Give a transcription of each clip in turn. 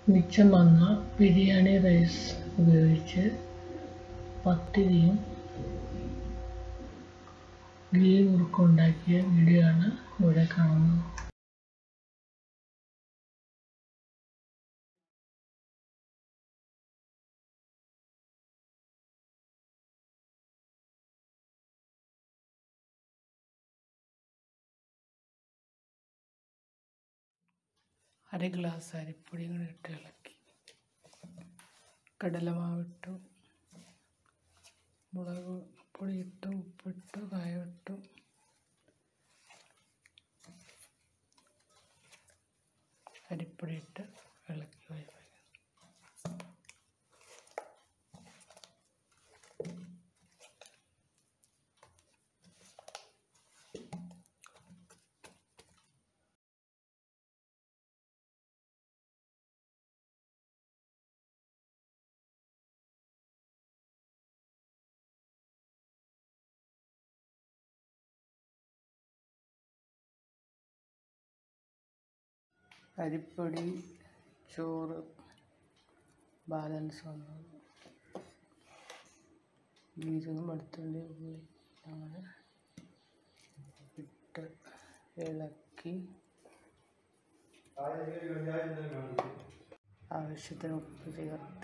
മിച്ചം വന്ന ബിരിയാണി റൈസ് ഉപയോഗിച്ച് പത്തിരിയും ഗീ മുറുക്കും ഉണ്ടാക്കിയ വീഡിയോ ആണ് ഇവിടെ കാണുന്നത്. അര ഗ്ലാസ് അരിപ്പൊടിയും കൂടി ഇട്ട് ഇളക്കി, കടലമാവിട്ടു, മുളക് പൊടി ഇട്ടു, ഉപ്പിട്ടു, കായമിട്ടു, അരിപ്പൊടി ഇട്ട് ഇളക്കി വയ്ക്കുക. അരിപ്പൊടി, ചോറ് ബാലൻസ് വന്നു. ജീരകം, വെളുത്തുള്ളി, ഉള്ളി അങ്ങനെ ഇട്ട് ഇളക്കി ആവശ്യത്തിന് ഉപ്പ് ചേർത്ത്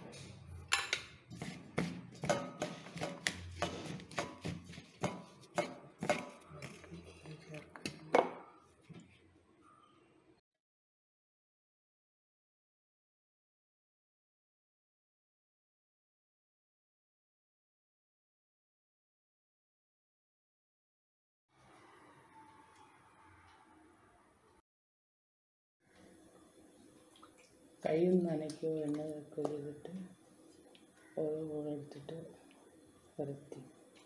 കയ്യിൽ നനയ്ക്കുകയോ എണ്ണ വെക്കുകയോ ചെയ്തിട്ട് ഓരോ ബോളെടുത്തിട്ട് പരത്തി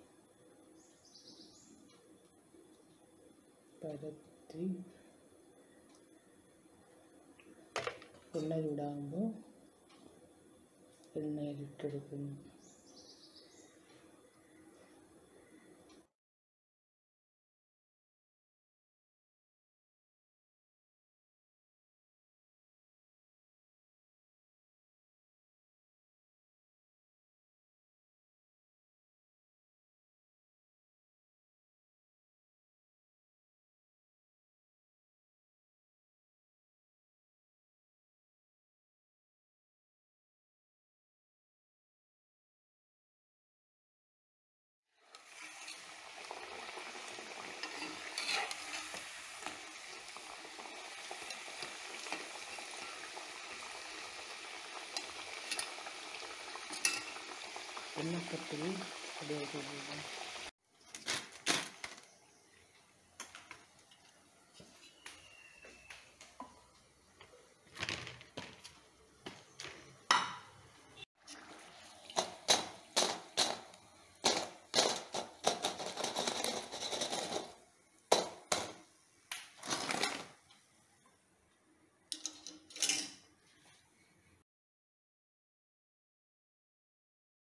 എണ്ണ ചൂടാകുമ്പോൾ എണ്ണയിലിട്ടെടുക്കുന്നു. എണ്ണക്കട്ടിൽ റെഡിയാക്കി.